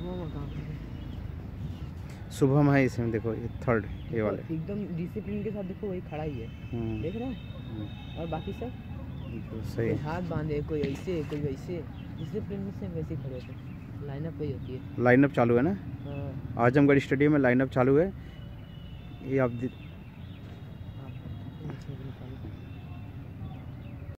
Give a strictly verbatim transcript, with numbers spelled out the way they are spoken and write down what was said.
शुभम कहाँ पे है? शुभम है इसमें, देखो ये थर्ड ये वाले एकदम डिसिप्लिन के साथ देखो, वही खड़ा ही है, देख रहे हैं। और बाकी सब तो सही कोई हाथ बांधे, कोई ऐसे, कोई वैसे, डिसिप्लिन से वैसे खड़े होते हैं। लाइनअप वही होती है। लाइनअप चालू है ना। हाँ। आजमगढ़ स्टेडियम में लाइनअप चालू है। ये आप